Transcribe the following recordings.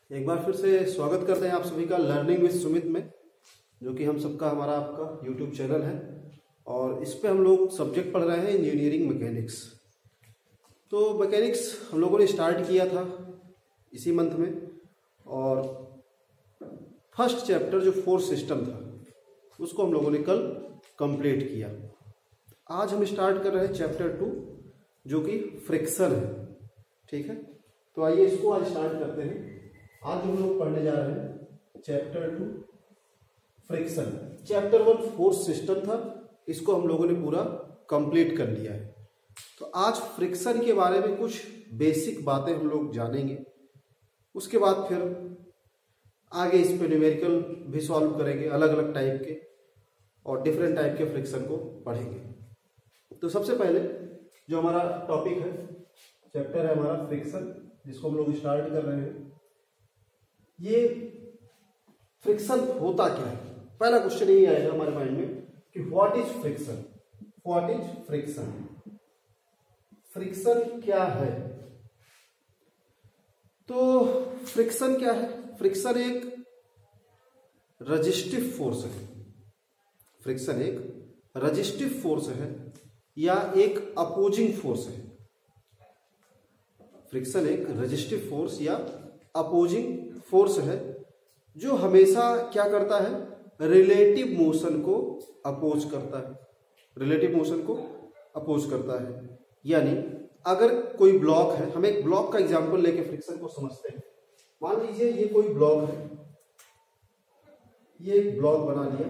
एक बार फिर से स्वागत करते हैं आप सभी का लर्निंग विद सुमित में, जो कि हम सबका हमारा आपका यूट्यूब चैनल है। और इस पे हम लोग सब्जेक्ट पढ़ रहे हैं इंजीनियरिंग मैकेनिक्स। तो मैकेनिक्स हम लोगों ने स्टार्ट किया था इसी मंथ में, और फर्स्ट चैप्टर जो फोर्स सिस्टम था उसको हम लोगों ने कल कंप्लीट किया। आज हम स्टार्ट कर रहे हैं चैप्टर 2 जो कि फ्रिक्शन है। ठीक है, तो आइए इसको आज स्टार्ट करते हैं। आज हम लोग पढ़ने जा रहे हैं chapter 2 friction. Chapter 1 force system था, इसको हम लोगों ने पूरा कंप्लीट कर लिया है। तो आज फ्रिक्शन के बारे में कुछ बेसिक बातें हम लोग जानेंगे, उसके बाद फिर आगे इस पे न्यूमेरिकल भी सॉल्व करेंगे, अलग अलग टाइप के और डिफरेंट टाइप के फ्रिक्शन को पढ़ेंगे। तो सबसे पहले जो हमारा टॉपिक है, चैप्टर है हमारा फ्रिक्शन, जिसको हम लोग स्टार्ट कर रहे हैं। ये फ्रिक्शन होता क्या है? पहला क्वेश्चन यही आएगा हमारे माइंड में कि what is friction. What is friction? Friction क्या है? तो फ्रिक्शन क्या है? फ्रिक्शन एक रेजिस्टिव फोर्स है। फ्रिक्शन एक रेजिस्टिव फोर्स है या एक अपोजिंग फोर्स है। फ्रिक्शन एक रेजिस्टिव फोर्स या अपोजिंग फोर्स है जो हमेशा क्या करता है? रिलेटिव मोशन को अपोज करता है। रिलेटिव मोशन को अपोज करता है। यानी अगर कोई ब्लॉक है, हम एक ब्लॉक का एग्जांपल लेके फ्रिक्शन को समझते हैं। मान लीजिए ये कोई ब्लॉक है, ये एक ब्लॉक बना लिया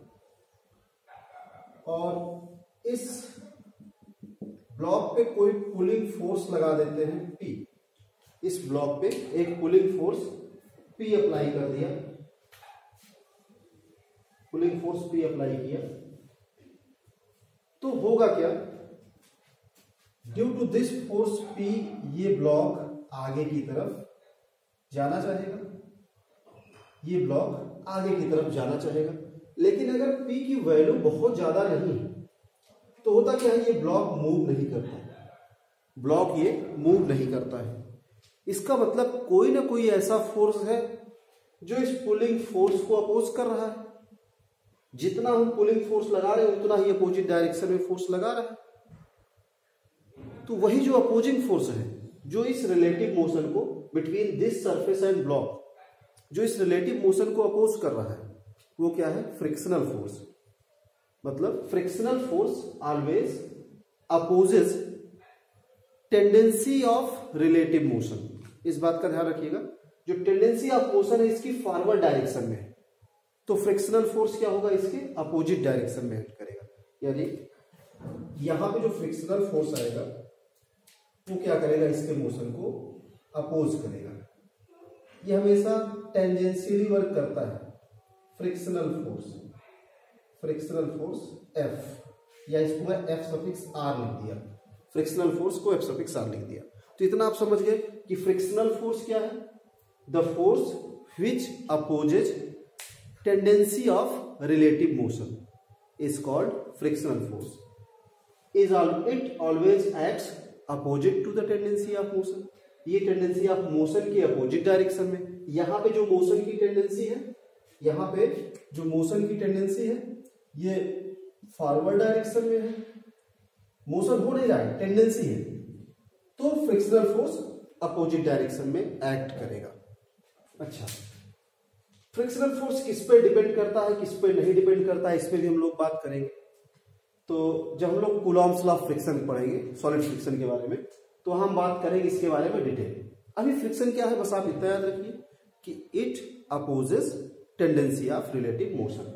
और इस ब्लॉक पे कोई पुलिंग फोर्स लगा देते हैं P। इस ब्लॉक पे एक पुलिंग फोर्स P अप्लाई कर दिया, पुलिंग फोर्स P अप्लाई किया, तो होगा क्या? Due to this force P ये ब्लॉक आगे की तरफ जाना चाहेगा, ये ब्लॉक आगे की तरफ जाना चाहेगा। लेकिन अगर P की वैल्यू बहुत ज्यादा नहीं है तो होता क्या है? ये ब्लॉक मूव नहीं करता, ब्लॉक ये मूव नहीं करता है। इसका मतलब कोई ना कोई ऐसा फोर्स है जो इस पुलिंग फोर्स को अपोज कर रहा है। जितना हम पुलिंग फोर्स लगा रहे हैं उतना ही अपोजिट डायरेक्शन में फोर्स लगा रहा है। तो वही जो अपोजिंग फोर्स है जो इस रिलेटिव मोशन को between this surface and block, जो इस रिलेटिव मोशन को अपोज कर रहा है, वो क्या है? Frictional force. मतलब frictional force always opposes tendency of relative motion. इस बात का ध्यान रखिएगा, जो टेंडेंसी ऑफ मोशन है इसकी फॉरवर्ड डायरेक्शन में है, तो फ्रिक्शनल फोर्स क्या होगा? इसके अपोजिट डायरेक्शन में एक्ट करेगा। यानी यहां पे जो फ्रिक्शनल फोर्स आएगा वो क्या करेगा? इसके मोशन को अपोज करेगा। ये हमेशा टेंजेंशियली वर्क करता है। Frictional force, frictional force F, या इसको मैं F सफिक्स R लिख दिया। फ्रिक्शनल फोर्स को F सफिक्स R लिख दिया। तो इतना आप समझ गए कि फ्रिक्शनल फोर्स क्या है? The force which opposes tendency of relative motion is called frictional force. It always acts opposite to the tendency of motion. ये टेंडेंसी ऑफ मोशन के अपोजिट डायरेक्शन में। यहां पे जो मोशन की टेंडेंसी है, यहां पे जो मोशन की टेंडेंसी है ये फॉरवर्ड डायरेक्शन में है, मोशन हो नहीं रहा है, टेंडेंसी है, तो फ्रिक्शनल फोर्स अपोजिट डायरेक्शन में एक्ट करेगा। अच्छा, फ्रिक्शनल फोर्स किस पे डिपेंड करता है, किस पे नहीं डिपेंड करता है, इस पे भी हम लोग बात करेंगे। तो जब हम लोग कूलॉम्स लॉ ऑफ फ्रिक्शन पढ़ेंगे, सॉलिड फ्रिक्शन के बारे में, तो हम बात करेंगे इसके बारे में डिटेल। अभी फ्रिक्शन क्या है, बस आप इतना याद रखिए कि it opposes tendency of relative motion.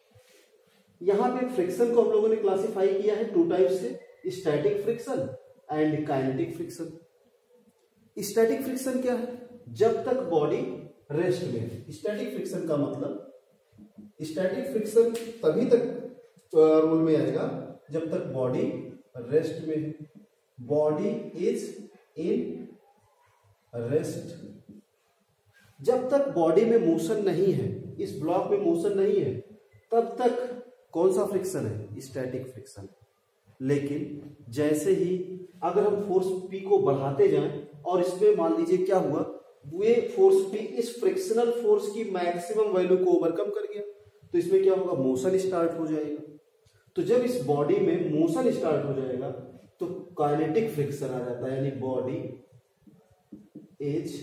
यहां पे फ्रिक्शन को हम लोगों ने क्लासिफाई किया है 2 टाइप से, static friction and kinetic friction. Static friction क्या है? जब तक बॉडी रेस्ट में है। स्टैटिक फ्रिक्शन का मतलब, स्टैटिक फ्रिक्शन तभी तक रोल में आएगा जब तक बॉडी रेस्ट में है। Body is in rest. जब तक बॉडी में मोशन नहीं है, इस ब्लॉक में मोशन नहीं है, तब तक कौन सा फ्रिक्शन है? Static friction. लेकिन जैसे ही अगर हम फोर्स P को बढ़ाते जाएं और इसमें मान लीजिए क्या हुआ वे फोर्स भी इस फ्रिक्शनल फोर्स की मैक्सिमम वैल्यू को ओवरकम कर गया, तो इसमें क्या होगा, मोशन स्टार्ट हो जाएगा। तो जब इस बॉडी में मोशन स्टार्ट हो जाएगा तो काइनेटिक फ्रिक्शन आ जाता है, यानी बॉडी इज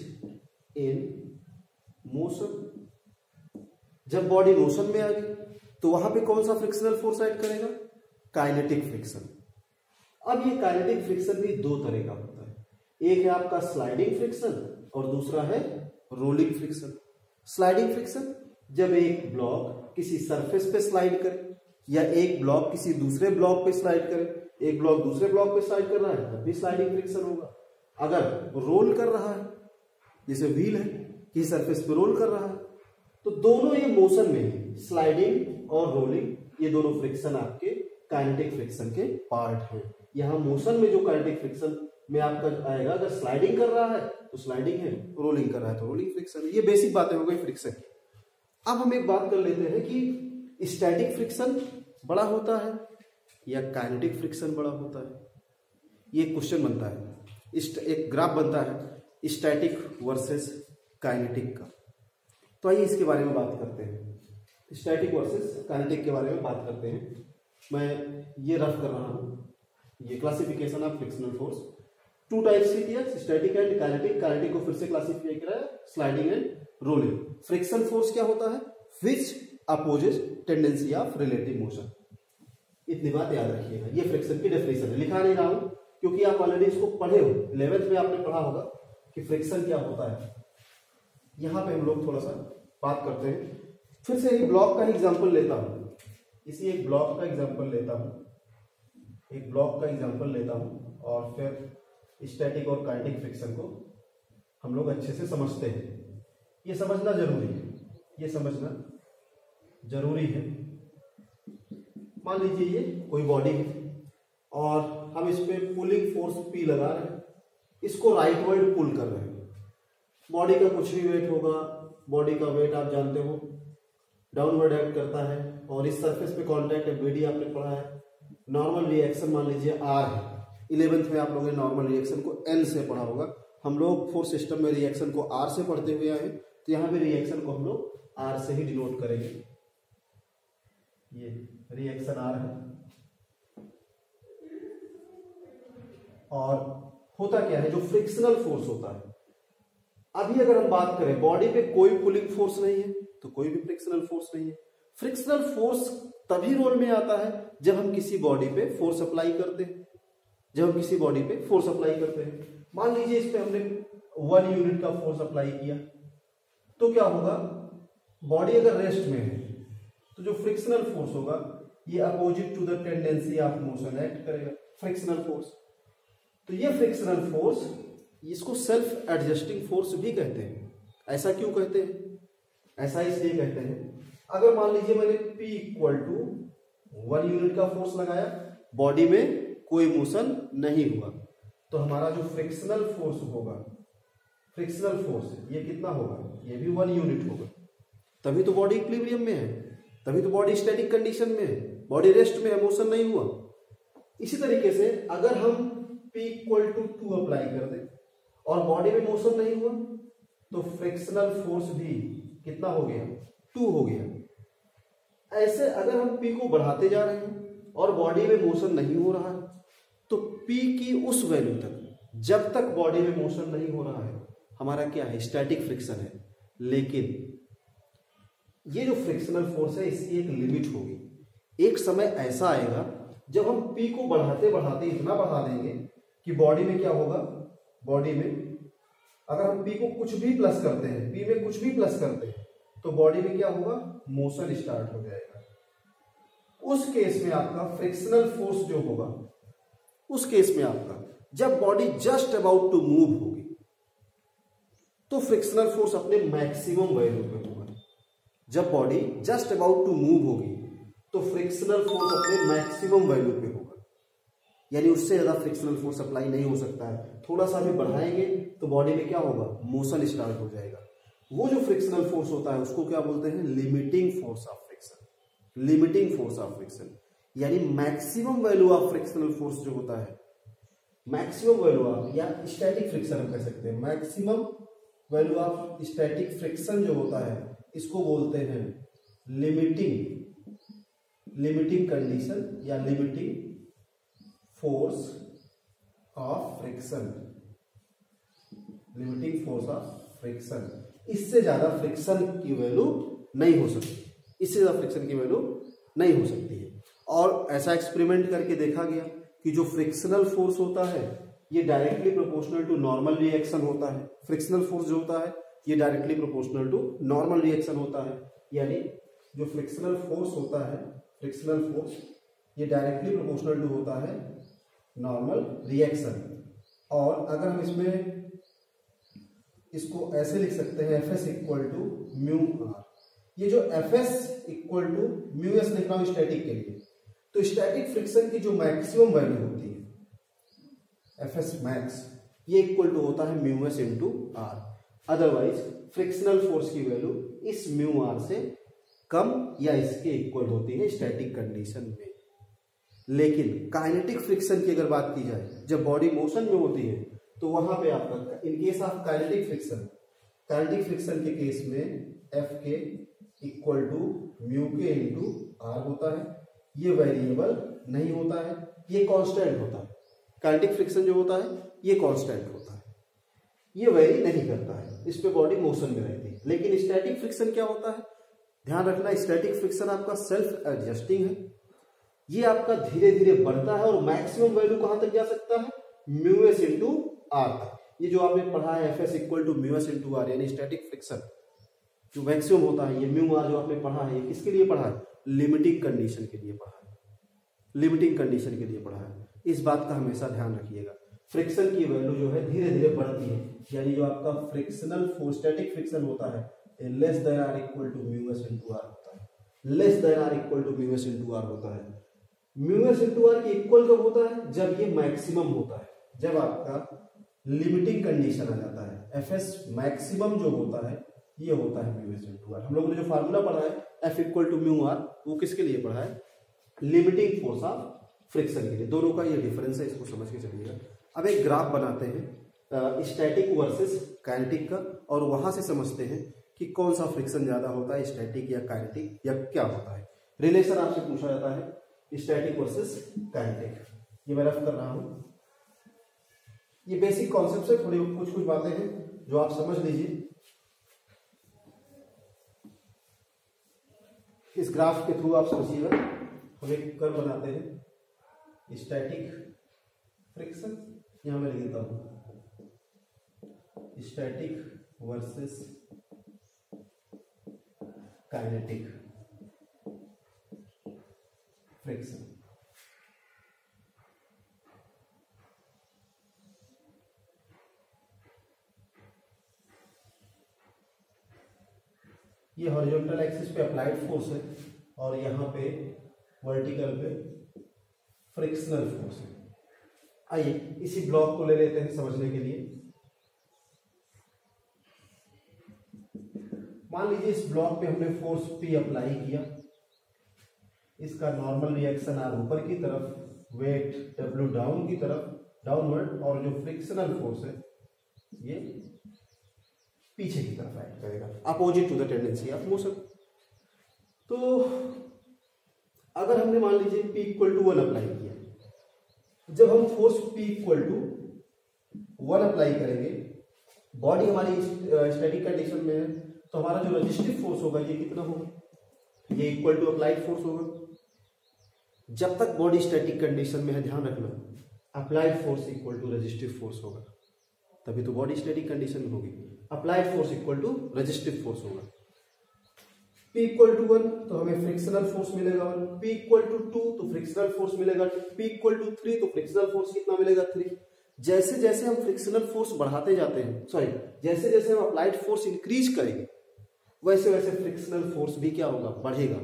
इन मोशन। जब बॉडी मोशन में आ गई तो वहां पे कौन सा फ्रिक्शनल फोर्स ऐड करेगा, काइनेटिक फ्रिक्शन। अब ये काइनेटिक फ्रिक्शन भी दो तरह का होता है, एक है आपका स्लाइडिंग फ्रिक्शन और दूसरा है रोलिंग फ्रिक्शन। स्लाइडिंग फ्रिक्शन जब एक ब्लॉक किसी सरफेस पे स्लाइड करे या एक ब्लॉक किसी दूसरे ब्लॉक पे स्लाइड करे, एक ब्लॉक दूसरे ब्लॉक पे स्लाइड कर रहा है तब भी स्लाइडिंग फ्रिक्शन होगा। अगर रोल कर रहा है, जैसे व्हील है किसी सरफेस पे रोल कर रहा है, तो दोनों ये मोशन में है, स्लाइडिंग और रोलिंग, ये दोनों फ्रिक्शन आपके काइनेटिक फ्रिक्शन के पार्ट हैं। यहां मोशन में जो काइनेटिक फ्रिक्शन में आपका आएगा, अगर स्लाइडिंग कर रहा है तो स्लाइडिंग है, रोलिंग कर रहा है तो रोलिंग फ्रिक्शन है। ये बेसिक बातें हो गई फ्रिक्शन की। अब हम एक बात कर लेते हैं कि स्टैटिक फ्रिक्शन बड़ा होता है या काइनेटिक फ्रिक्शन बड़ा होता है। ये क्वेश्चन बनता है, एक ग्राफ बनता है स्टैटिक वर्सेस काइनेटिक का। तो आइए इसके बारे में बात करते हैं, स्टैटिक वर्सेस काइनेटिक के बारे में बात करते हैं। मैं ये रफ कर रहा हूं, ये classification of frictional force. Two types की किया, स्टैटिक एंड काइनेटिक। काइनेटिक को फिर से क्लासिफाई किया है sliding and rolling. Friction force क्या होता है, which opposes tendency of relative motion. इतनी बात याद रखिएगा, ये फ्रिक्शन की डेफिनेशन है, लिखा नहीं रहा हूं क्योंकि आप ऑलरेडी इसको पढ़े हो, 11th में आपने पढ़ा होगा कि फ्रिक्शन क्या होता है। यहां पे हम लोग थोड़ा सा बात करते हैं। फिर से एक ब्लॉक का एग्जांपल लेता हूं, इसी एक ब्लॉक का एग्जांपल लेता हूं, एक ब्लॉक का एग्जांपल लेता हूं और फिर स्टैटिक और काइनेटिक फ्रिक्शन को हम लोग अच्छे से समझते हैं। ये समझना जरूरी है, ये समझना जरूरी है। मान लीजिए ये कोई बॉडी है और हम इस पे पुलिंग फोर्स P लगा रहे हैं, इसको राइटवर्ड पुल कर रहे हैं। बॉडी का कुछ भी वेट होगा, बॉडी का वेट आप जानते हो डाउनवर्ड एक्ट करता है और इस सरफेस पे कांटेक्ट है, BD आपने पढ़ा है। नॉर्मल रिएक्शन मान लीजिए R है, 11th में आप लोगों ने नॉर्मल रिएक्शन को N से पढ़ा होगा। हम लोग फोर्स सिस्टम में रिएक्शन को R से पढ़ते हुए आए, तो यहाँ पे रिएक्शन को हम लोग R से ही डिनोट करेंगे। ये रिएक्शन R है और होता क्या है, जो फ्रिक्शनल फोर्स होता है। अभी अगर हम बात करें, बॉडी पे कोई पुलिंग फोर्स नहीं है तो कोई भी फ्रिक्शनल फोर्स नहीं है। फ्रिक्शनल फोर्स तभी रोल में आता है जब हम किसी बॉडी पे फोर्स अप्लाई करते हैं, जब हम किसी बॉडी पे फोर्स अप्लाई करते हैं। मान लीजिए इस पे हमने 1 यूनिट का फोर्स अप्लाई किया, तो क्या होगा, बॉडी अगर रेस्ट में है तो जो फ्रिक्शनल फोर्स होगा ये opposite to the tendency of motion act करेगा, फ्रिक्शनल फोर्स। तो ये फ्रिक्शनल फोर्स, इसको सेल्फ एडजस्टिंग फोर्स भी कहते हैं। ऐसा क्यों कहते हैं, ऐसा इसलिए कहते हैं, अगर मान लीजिए मैंने P इक्वल टू 1 यूनिट का फोर्स लगाया, बॉडी में कोई मोशन नहीं हुआ, तो हमारा जो फ्रिक्शनल फोर्स होगा, फ्रिक्शनल फोर्स ये कितना होगा, ये भी 1 यूनिट होगा। तभी तो बॉडी इक्विलिब्रियम में है, तभी तो बॉडी स्टैटिक कंडीशन में है, बॉडी रेस्ट में है, मोशन नहीं हुआ। इसी तरीके से अगर हम P इक्वल टू 2 अप्लाई कर दें और बॉडी में मोशन नहीं हुआ, तो फ्रिक्शनल फोर्स भी कितना हो गया, 2 हो गया। ऐसे अगर हम P को बढ़ाते जा रहे हैं और बॉडी में मोशन नहीं हो रहा है, तो P की उस वैल्यू तक, जब तक बॉडी में मोशन नहीं हो रहा है, हमारा क्या है, स्टैटिक फ्रिक्शन है। लेकिन ये जो फ्रिक्शनल फोर्स है, इसकी एक लिमिट होगी। एक समय ऐसा आएगा जब हम P को बढ़ाते बढ़ाते इतना बढ़ा देंगे कि बॉडी में क्या होगा, बॉडी में अगर हम P को कुछ भी प्लस करते हैं, P में कुछ भी प्लस करते हैं, तो बॉडी में क्या होगा, मोशन स्टार्ट हो जाएगा। उस केस में आपका फ्रिक्शनल फोर्स जो होगा, उस केस में आपका जब body just about to move होगी, तो फ्रिक्शनल फोर्स अपने मैक्सिमम वैल्यू पे होगा। जब body just about to move होगी तो फ्रिक्शनल फोर्स अपने मैक्सिमम वैल्यू पे होगा, यानी उससे ज्यादा फ्रिक्शनल फोर्स अप्लाई नहीं हो सकता है। थोड़ा सा भी बढ़ाएंगे तो बॉडी में क्या होगा, मोशन स्टार्ट हो जाएगा। वो जो फ्रिक्शनल फोर्स होता है उसको क्या बोलते हैं, limiting force of friction. Limiting force of friction यानी maximum value of frictional force जो होता है, मैक्सिमम वैल्यू ऑफ, या स्टैटिक फ्रिक्शन हम कह सकते हैं, maximum value of static friction जो होता है इसको बोलते हैं लिमिटिंग कंडीशन या limiting force of friction. Limiting force of friction, इससे ज्यादा फ्रिक्शन की वैल्यू नहीं हो सकती, इससे ज्यादा फ्रिक्शन की वैल्यू नहीं हो सकती है। और ऐसा एक्सपेरिमेंट करके देखा गया कि जो फ्रिक्शनल फोर्स होता है ये directly proportional to normal reaction होता है। फ्रिक्शनल फोर्स जो होता है ये directly proportional to normal reaction होता है, यानी जो फ्रिक्शनल फोर्स होता है, फ्रिक्शनल फोर्स ये डायरेक्टली प्रोपोर्शनल टू होता है नॉर्मल रिएक्शन। और अगर हम इसमें इसको ऐसे लिख सकते हैं Fs equal to mu R. ये जो Fs equal to mu S लिख रहा हूं स्टैटिक के लिए, तो स्टैटिक फ्रिक्शन की जो मैक्सिमम वैल्यू होती है Fs मैक्स ये इक्वल टू होता है mu S into R. Otherwise frictional force की वैल्यू इस म्यू आर से कम या इसके इक्वल होती है स्टैटिक कंडीशन में। लेकिन काइनेटिक फ्रिक्शन की अगर बात की जाए, जब बॉडी मोशन में होती है तो वहां पे आपका in case of kinetic friction के केस में एफ के इक्वल टू म्यू के इंटू आर होता है। ये वेरिएबल नहीं होता है, ये कांस्टेंट होता है। काइनेटिक फ्रिक्शन जो होता है ये कांस्टेंट होता है, ये वेरी नहीं करता है, इस पे बॉडी मोशन में रहती है। लेकिन स्टैटिक फ्रिक्शन क्या होता है, ध्यान रखना, स्टैटिक फ्रिक्शन आपका सेल्फ एडजस्टिंग है। ये आपका धीरे धीरे बढ़ता है और मैक्सिमम वैल्यू कहां तक जा सकता है, म्यू एस इंटू आर तक। ये जो आपने पढ़ा है Fs equal to mu S into R, यानी स्टैटिक फ्रिक्शन जो मैक्सिमम होता है, ये म्यू आर जो आपने पढ़ा है, ये किसके लिए पढ़ा है, लिमिटिंग कंडीशन के लिए पढ़ा है, लिमिटिंग कंडीशन के लिए पढ़ा है। इस बात का हमेशा ध्यान रखिएगा। फ्रिक्शन की वैल्यू जो है धीरे धीरे बढ़ती है, यानी जो आपका फ्रिक्शनल फोर्स स्टैटिक फ्रिक्शन होता है less than R equal to mu S into R होता है, less than R equal to mu S into R होता है। म्यू एस इंटू आर की इक्वल कब होता है, जब ये मैक्सिमम होता है, जब आपका लिमिटिंग कंडीशन आ जाता है। Fs मैक्सिमम जो होता है ये होता है म्यू एस इंटू आर। हम लोगों ने जो फार्मूला पढ़ा है F equal to mu R, वो किसके लिए पढ़ा है, लिमिटिंग फोर्स ऑफ फ्रिक्शन के लिए। दोनों का ये डिफरेंस है, इसको समझ के चलिएगा। अब एक ग्राफ बनाते हैं स्टैटिक वर्सेस काइनेटिक का, और वहां से समझते हैं कि कौन सा फ्रिक्शन ज्यादा होता है, स्टैटिक या काइनेटिक, या क्या होता है। रिलेशन आपसे पूछा जाता है स्टैटिक वर्सेस काइनेटिक। ये मैं रफ कर रहा हूं, ये बेसिक कॉन्सेप्ट है, थोड़ी कुछ बातें हैं जो आप समझ लीजिए। इस ग्राफ के थ्रू आप समझिएगा। हम एक कर्व बनाते हैं स्टैटिक फ्रिक्शन, यहां मैं लिख देता हूं स्टैटिक वर्सेस काइनेटिक फ्रिक्शन। ये हॉरिजॉन्टल एक्सिस पे अप्लाइड फोर्स है और यहाँ पे वर्टिकल पे फ्रिक्शनल फोर्स है। आइए इसी ब्लॉक को ले लेते हैं समझने के लिए। मान लीजिए इस ब्लॉक पे हमने फोर्स P अप्लाई किया, इसका नॉर्मल रिएक्शन आर ऊपर की तरफ, वेट W डाउन की तरफ, डाउनवर्ड, और जो फ्रिक्शनल फोर्स है ये पीछे की तरफ एक्ट करेगा, opposite to the tendency of motion. तो अगर हमने मान लीजिए P इक्वल टू 1 अप्लाई किया, जब हम force P equal to 1 apply करेंगे, बॉडी हमारी स्टैटिक कंडीशन में है, तो हमारा जो रेजिस्टिव फोर्स होगा ये कितना होगा, ये इक्वल टू अप्लाइड फोर्स होगा। जब तक बॉडी स्टैटिक कंडीशन में है, ध्यान रखना, applied force equal to resistive force होगा, तभी तो बॉडी स्टैटिक कंडीशन में होगी। Applied force equal to resistive force होगा। P इक्वल टू 1 तो हमें फ्रिक्शनल फोर्स मिलेगा 1, P इक्वल टू 2 तो फ्रिक्शनल फोर्स मिलेगा 2, P इक्वल टू 3 तो फ्रिक्शनल फोर्स कितना मिलेगा 3। जैसे जैसे हम फ्रिक्शनल फोर्स बढ़ाते जाते हैं, जैसे जैसे हम अप्लाइड फोर्स इंक्रीज करेंगे, वैसे वैसे फ्रिक्शनल फोर्स भी क्या होगा, बढ़ेगा।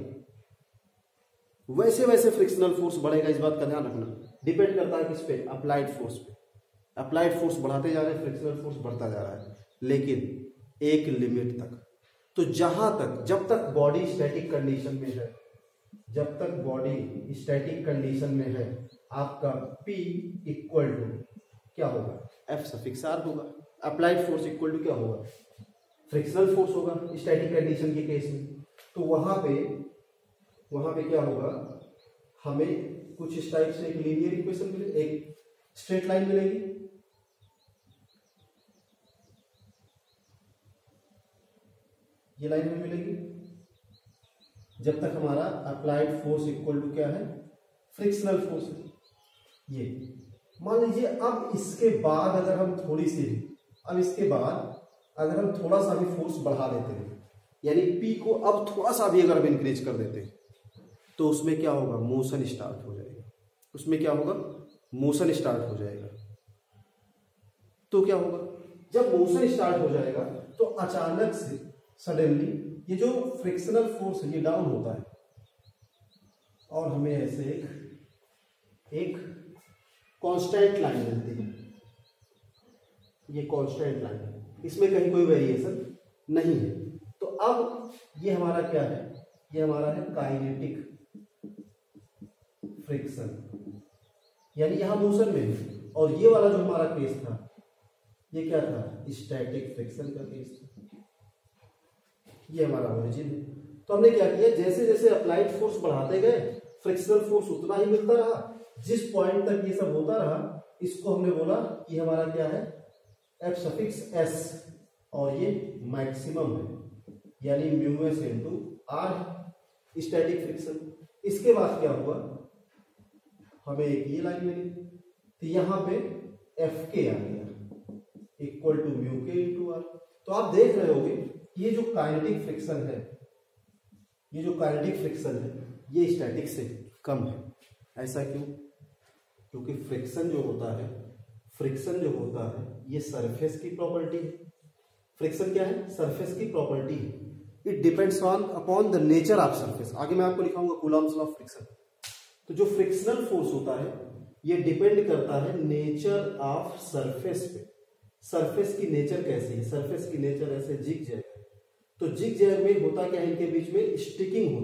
वैसे वैसे फ्रिक्शनल फोर्स बढ़ेगा, इस बात का ध्यान रखना। डिपेंड करता है किस पे, अप्लाइड फोर्स पे। अप्लाइड फोर्स बढ़ाते जा रहे हैं, फ्रिक्शनल फोर्स बढ़ता जा रहा है, लेकिन एक लिमिट तक। तो जहां तक, जब तक बॉडी स्टैटिक कंडीशन में है, जब तक बॉडी स्टैटिक कंडीशन में है, आपका P इक्वल टू क्या होगा, F सफिक्स R होगा। अप्लाइड फोर्स इक्वल टू क्या होगा, फ्रिक्शनल फोर्स होगा स्टैटिक कंडीशन के केस में। तो वहां पे क्या होगा, हमें कुछ इस टाइप से एक लीनियर इक्वेशन मिलेगी, एक स्ट्रेट लाइन मिलेगी, ये लाइन हमें मिलेगी जब तक हमारा अप्लाइड फोर्स इक्वल टू क्या है, फ्रिक्शनल फोर्स है। ये मान लीजिए अब इसके बाद अगर हम थोड़ा सा भी फोर्स बढ़ा देते हैं, यानी P को अब थोड़ा सा भी अगर हम इंक्रीज कर देते हैं, तो उसमें क्या होगा, मोशन स्टार्ट हो जाएगा। तो क्या होगा, जब मोशन स्टार्ट हो जाएगा तो अचानक से सडनली ये जो फ्रिक्शनल फोर्स है ये डाउन होता है और हमें ऐसे एक कांस्टेंट लाइन मिलती है। ये कांस्टेंट लाइन है, इसमें कहीं कोई वेरिएशन नहीं है। तो अब ये हमारा क्या है, ये हमारा है काइनेटिक फ्रिक्शन, यानी यहां मोशन में है। और ये वाला जो हमारा केस था ये क्या था, स्टैटिक फ्रिक्शन का केस था। ये हमारा ओरिजिन है। तो हमने क्या किया, जैसे जैसे अप्लाइड फोर्स बढ़ाते गए फ्रिक्शनल फोर्स उतना ही मिलता रहा। जिस पॉइंट तक ये सब होता रहा इसको हमने बोला कि हमारा क्या है, एफ सफिक्स एस, और ये मैक्सिमम है, यानी mu S into R static friction. इसके बाद क्या हुआ, हमें एक ये लाइन मिली, तो यहां पे एफ के आ गया इक्वल टू म्यू के इंटू आर। तो आप देख रहे होगे ये जो काइनेटिक फ्रिक्शन है, ये स्टैटिक से कम है। ऐसा क्यों, क्योंकि फ्रिक्शन जो होता है ये सरफेस की प्रॉपर्टी है। फ्रिक्शन क्या है, सरफेस की प्रॉपर्टी है। It depends upon the nature of surface. आगे मैं आपको लिखाऊंगा कूलॉम्स लॉ ऑफ फ्रिक्शन। तो जो फ्रिक्शनल फोर्स होता है ये डिपेंड करता है नेचर ऑफ सरफेस पे। सरफेस की नेचर कैसी है, सरफेस की नेचर ऐसे जिग जैग है। तो जिग जैग में होता क्या है, इनके बीच में स्टिकिंग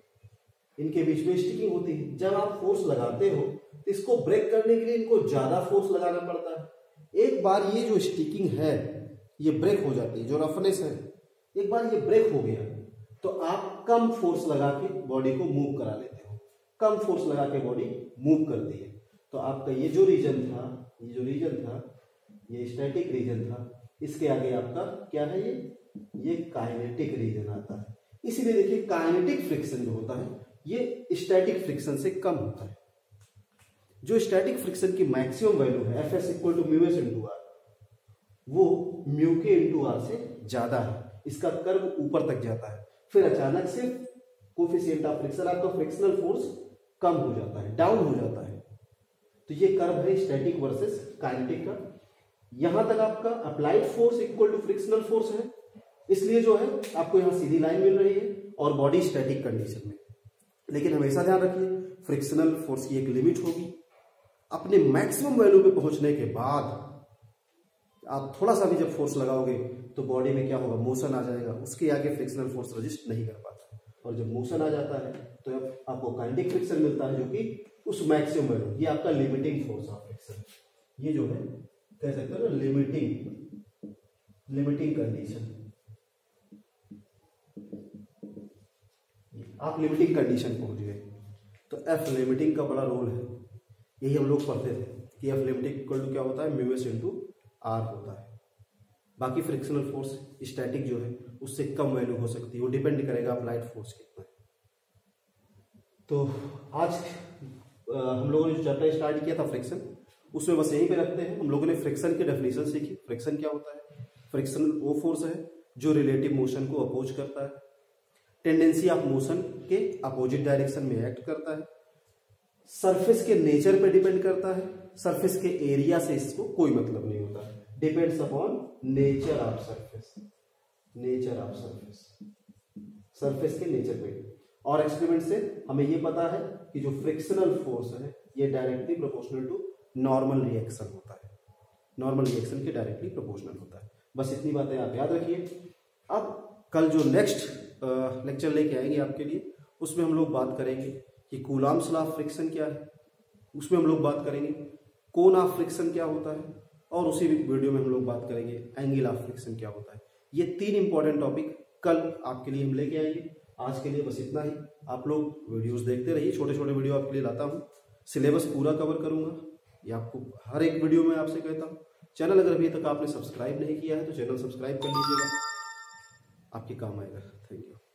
होती है। जब आप फोर्स लगाते हो तो इसको ब्रेक करने के लिए इनको ज्यादा फोर्स लगाना पड़ता है। एक बार ये जो स्टिकिंग है ये ब्रेक हो जाती है, जो रफनेस है एक बार ये ब्रेक हो गया तो आप कम फोर्स लगा के बॉडी को मूव करा लेते हो, कम फोर्स लगा के बॉडी मूव करती है। तो आपका ये जो रीजन था ये स्टैटिक रीजन था, इसके आगे आपका क्या है, ये काइनेटिक रीजन आता है। इसीलिए देखिए काइनेटिक फ्रिक्शन जो होता है ये स्टैटिक फ्रिक्शन से कम होता है। जो स्टैटिक फ्रिक्शन की मैक्सिमम वैल्यू है F S equal to mu S into R, वो म्यू के इंटू आर से ज्यादा है। इसका कर्व ऊपर तक जाता है, फिर अचानक से कोफिशिएंट ऑफ फ्रिक्शन, आपका फ्रिक्शनल फोर्स कम हो जाता है, डाउन हो जाता है। तो ये कर्व है स्टैटिक वर्सेस काइनेटिक का। यहां तक आपका applied force equal to frictional force है, इसलिए जो है आपको यहां सीधी लाइन मिल रही है और बॉडी स्टैटिक कंडीशन में। लेकिन हमेशा ध्यान रखिए फ्रिक्शनल फोर्स की एक लिमिट होगी। अपने मैक्सिमम वैल्यू पे पहुंचने के बाद आप थोड़ा सा भी जब फोर्स लगाओगे तो बॉडी में क्या होगा, मोशन आ जाएगा, उसके आगे फ्रिक्शनल फोर्स रजिस्ट नहीं कर पाता। और जब मोशन आ जाता है तो आपको काइनेटिक फ्रिक्शन मिलता है जो कि उस मैक्सिमम वैल्यू, ये आपका लिमिटिंग फोर्स ऑफ फ्रिक्शन, ये जो है कह सकते हो ना लिमिटिंग कंडीशन। आप लिमिटिंग कंडीशन पहुंच गए तो एफ लिमिटिंग का बड़ा रोल है। यही हम लोग पढ़ते थे कि एफ लिमिटिंग इक्वल टू क्या होता है, म्यू एस इंटू आर होता है। बाकी फ्रिक्शनल फोर्स स्टैटिक जो है उससे कम वैल्यू हो सकती है, वो डिपेंड करेगा अप्लाइड फोर्स कितना है। तो आज हम लोगों ने जो चैप्टर स्टार्ट किया था फ्रिक्शन, उसमें बस यहीं पे रखते हैं। हम लोगों ने फ्रिक्शन की डेफिनेशन सीखी। फ्रिक्शन क्या होता है, फ्रिक्शन वो फोर्स है जो रिलेटिव मोशन को अपोज करता है, टेंडेंसी ऑफ मोशन के अपोजिट डायरेक्शन में एक्ट करता है, सरफेस के नेचर पे डिपेंड करता है, सरफेस के एरिया से इसको कोई मतलब नहीं होता, depends upon nature of surface, surface के नेचर पे। और एक्सपेरिमेंट से हमें ये पता है कि जो फ्रिक्शनल फोर्स है ये directly proportional to normal reaction होता है, नॉर्मल रिएक्शन के डायरेक्टली प्रोपोर्शनल होता है। बस इतनी बातें आप याद रखिए। अब कल जो नेक्स्ट लेक्चर लेके आएंगे आपके लिए, उसमें हम लोग बात करेंगे कि कूलॉम्स लॉ ऑफ फ्रिक्शन क्या है, उसमें हम लोग बात करेंगे कोन ऑफ फ्रिक्शन क्या होता है, और उसी वीडियो में हम लोग बात करेंगे एंगल ऑफ फ्रिक्शन क्या होता है। ये 3 इंपॉर्टेंट टॉपिक कल आपके लिए हम लेके आएंगे। आज के लिए बस इतना ही। आप लोग वीडियोस देखते रहिए, छोटे छोटे वीडियो आपके लिए लाता हूँ। सिलेबस पूरा कवर करूँगा, ये आपको हर एक वीडियो में आपसे कहता हूँ। चैनल अगर अभी तक आपने सब्सक्राइब नहीं किया है तो चैनल सब्सक्राइब कर लीजिएगा, आपके काम आएगा। Thank you.